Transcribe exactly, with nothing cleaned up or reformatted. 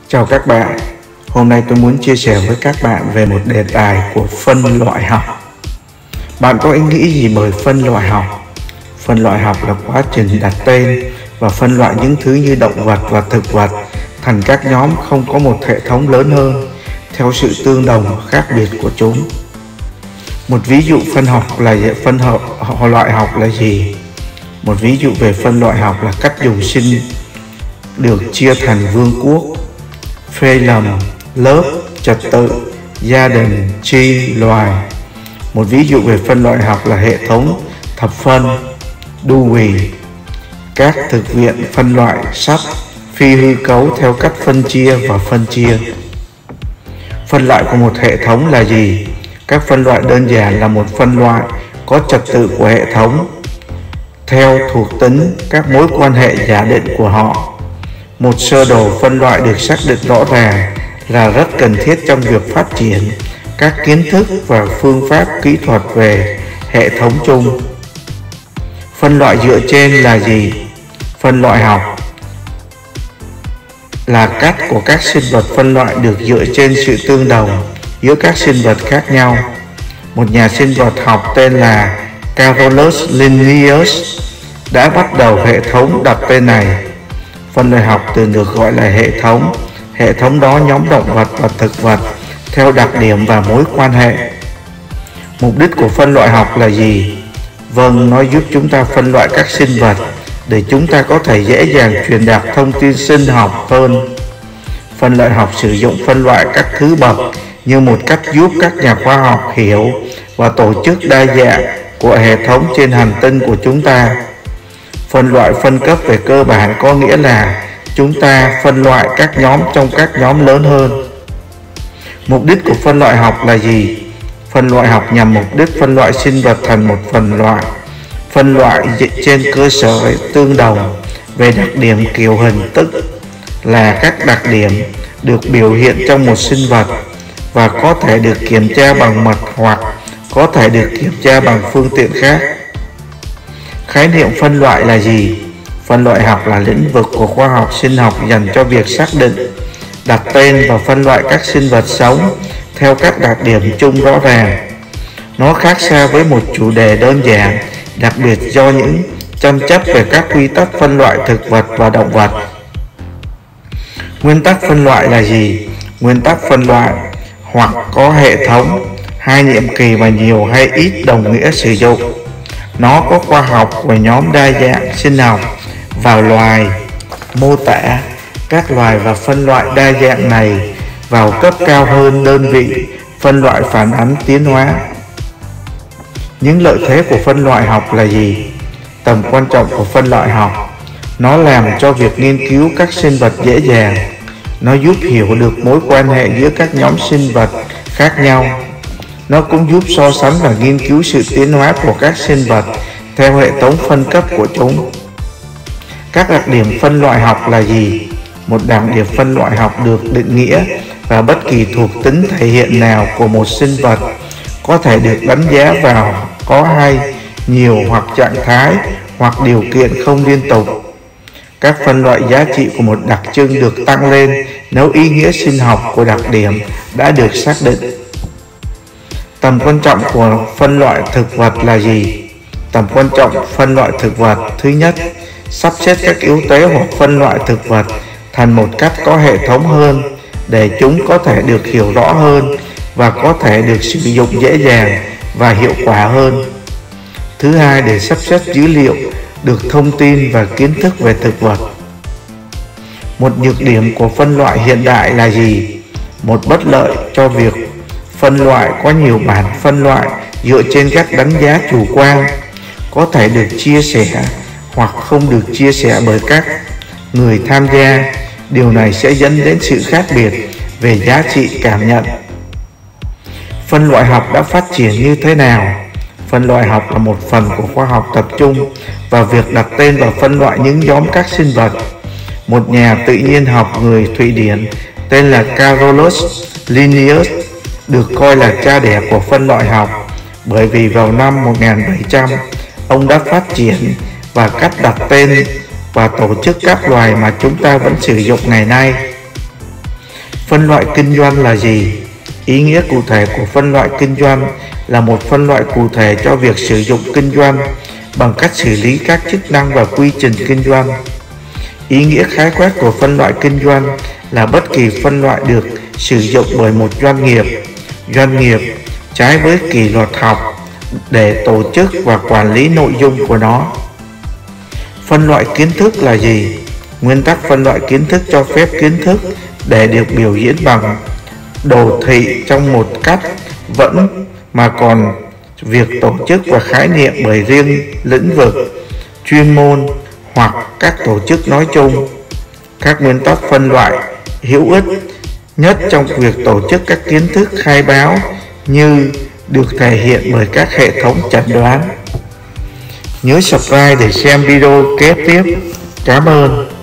Chào các bạn, hôm nay tôi muốn chia sẻ với các bạn về một đề tài của phân loại học. Bạn có ý nghĩ gì bởi phân loại học? Phân loại học là quá trình đặt tên và phân loại những thứ như động vật và thực vật thành các nhóm không có một hệ thống lớn hơn, theo sự tương đồng khác biệt của chúng. Một ví dụ phân học là phân hợp, loại học là gì? Một ví dụ về phân loại học là cách dùng sinh được chia thành vương quốc, phylum, lớp, trật tự, gia đình, chi, loài. Một ví dụ về phân loại học là hệ thống thập phân, Dewey. Các thực viện phân loại sắp phi hư cấu theo cách phân chia và phân chia. Phân loại của một hệ thống là gì? Các phân loại đơn giản là một phân loại có trật tự của hệ thống theo thuộc tính các mối quan hệ giả định của họ. Một sơ đồ phân loại được xác định rõ ràng là rất cần thiết trong việc phát triển các kiến thức và phương pháp kỹ thuật về hệ thống chung. Phân loại dựa trên là gì? Phân loại học là cách của các sinh vật phân loại được dựa trên sự tương đồng giữa các sinh vật khác nhau. Một nhà sinh vật học tên là Carolus Linnaeus đã bắt đầu hệ thống đặt tên này. Phân loại học thường được gọi là hệ thống. Hệ thống đó nhóm động vật và thực vật theo đặc điểm và mối quan hệ. Mục đích của phân loại học là gì? Vâng, nó giúp chúng ta phân loại các sinh vật để chúng ta có thể dễ dàng truyền đạt thông tin sinh học hơn. Phân loại học sử dụng phân loại các thứ bậc như một cách giúp các nhà khoa học hiểu và tổ chức đa dạng của hệ thống trên hành tinh của chúng ta. Phân loại phân cấp về cơ bản có nghĩa là chúng ta phân loại các nhóm trong các nhóm lớn hơn. Mục đích của phân loại học là gì? Phân loại học nhằm mục đích phân loại sinh vật thành một phần loại. Phân loại trên cơ sở tương đồng về đặc điểm kiểu hình, tức là các đặc điểm được biểu hiện trong một sinh vật và có thể được kiểm tra bằng mật hoặc có thể được kiểm tra bằng phương tiện khác. Khái niệm phân loại là gì? Phân loại học là lĩnh vực của khoa học sinh học dành cho việc xác định, đặt tên và phân loại các sinh vật sống theo các đặc điểm chung rõ ràng. Nó khác xa với một chủ đề đơn giản, đặc biệt do những tranh chấp về các quy tắc phân loại thực vật và động vật. Nguyên tắc phân loại là gì? Nguyên tắc phân loại hoặc có hệ thống, hai nhiệm kỳ và nhiều hay ít đồng nghĩa sử dụng. Nó có khoa học của nhóm đa dạng sinh học vào loài, mô tả các loài và phân loại đa dạng này vào cấp cao hơn đơn vị phân loại phản ánh tiến hóa. Những lợi thế của phân loại học là gì? Tầm quan trọng của phân loại học: nó làm cho việc nghiên cứu các sinh vật dễ dàng. Nó giúp hiểu được mối quan hệ giữa các nhóm sinh vật khác nhau. Nó cũng giúp so sánh và nghiên cứu sự tiến hóa của các sinh vật theo hệ thống phân cấp của chúng. Các đặc điểm phân loại học là gì? Một đặc điểm phân loại học được định nghĩa và bất kỳ thuộc tính thể hiện nào của một sinh vật có thể được đánh giá vào có hay, nhiều hoặc trạng thái hoặc điều kiện không liên tục. Các phân loại giá trị của một đặc trưng được tăng lên nếu ý nghĩa sinh học của đặc điểm đã được xác định. Tầm quan trọng của phân loại thực vật là gì? Tầm quan trọng phân loại thực vật: thứ nhất, sắp xếp các yếu tố hoặc phân loại thực vật thành một cách có hệ thống hơn để chúng có thể được hiểu rõ hơn và có thể được sử dụng dễ dàng và hiệu quả hơn. Thứ hai, để sắp xếp dữ liệu được thông tin và kiến thức về thực vật. Một nhược điểm của phân loại hiện đại là gì? Một bất lợi cho việc phân loại có nhiều bản phân loại dựa trên các đánh giá chủ quan, có thể được chia sẻ hoặc không được chia sẻ bởi các người tham gia. Điều này sẽ dẫn đến sự khác biệt về giá trị cảm nhận. Phân loại học đã phát triển như thế nào? Phân loại học là một phần của khoa học tập trung vào việc đặt tên và phân loại những nhóm các sinh vật. Một nhà tự nhiên học người Thụy Điển tên là Carolus Linnaeus được coi là cha đẻ của phân loại học, bởi vì vào năm một nghìn bảy trăm ông đã phát triển và cách đặt tên và tổ chức các loài mà chúng ta vẫn sử dụng ngày nay. Phân loại kinh doanh là gì? Ý nghĩa cụ thể của phân loại kinh doanh là một phân loại cụ thể cho việc sử dụng kinh doanh bằng cách xử lý các chức năng và quy trình kinh doanh. Ý nghĩa khái quát của phân loại kinh doanh là bất kỳ phân loại được sử dụng bởi một doanh nghiệp, doanh nghiệp trái với kỷ luật học để tổ chức và quản lý nội dung của nó. Phân loại kiến thức là gì? Nguyên tắc phân loại kiến thức cho phép kiến thức để được biểu diễn bằng đồ thị trong một cách vẫn mà còn việc tổ chức và khái niệm bởi riêng lĩnh vực, chuyên môn hoặc các tổ chức nói chung. Các nguyên tắc phân loại hữu ích nhất trong việc tổ chức các kiến thức khai báo như được thể hiện bởi các hệ thống chẩn đoán. Nhớ subscribe để xem video kế tiếp. Cảm ơn.